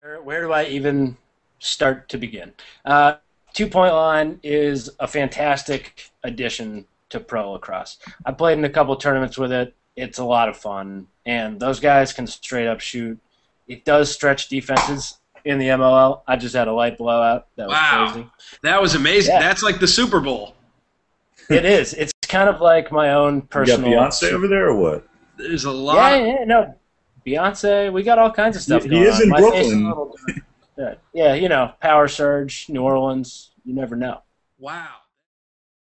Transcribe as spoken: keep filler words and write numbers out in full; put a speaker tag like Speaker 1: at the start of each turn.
Speaker 1: Where, where do I even start to begin? Uh, two-point line is a fantastic addition to pro lacrosse. I played in a couple tournaments with it. It's a lot of fun, and those guys can straight up shoot. It does stretch defenses in the M L L. I just had a light blowout. That was
Speaker 2: Wow.
Speaker 1: crazy.
Speaker 2: That was amazing.
Speaker 1: Yeah.
Speaker 2: That's like the Super Bowl.
Speaker 1: It is. It's kind of like my own
Speaker 3: You
Speaker 1: personal.
Speaker 3: got Beyonce over there or what?
Speaker 2: There's a lot.
Speaker 1: Yeah, yeah, no. Beyonce, we got all kinds of stuff
Speaker 3: He-
Speaker 1: going
Speaker 3: he is
Speaker 1: on.
Speaker 3: in
Speaker 1: My face
Speaker 3: Brooklyn.
Speaker 1: a little different. Yeah, yeah, you know, Power Surge, New Orleans, you never know.
Speaker 2: Wow.